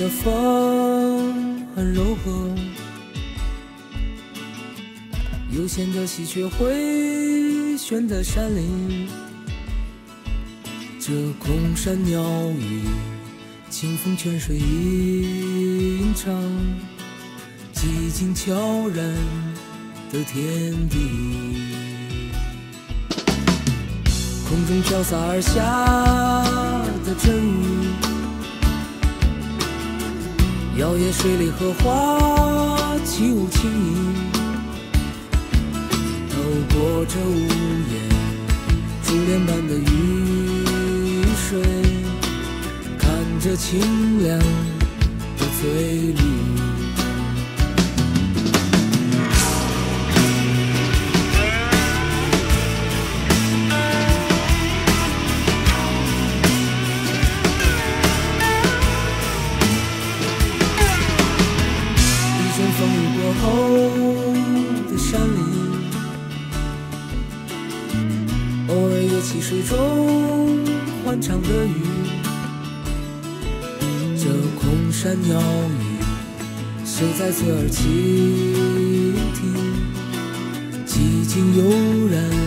的风很柔和，悠闲的喜鹊回旋在山林，这空山鸟语，清风泉水吟唱，寂静悄然的天地。空中飘洒而下的阵雨，摇曳水里荷花起舞轻盈，透过这屋檐珠帘般的雨水，看着清凉的翠绿。风雨过后的山林，偶尔也起水中欢唱的雨，这空山鸟语，谁在侧耳倾听？寂静悠然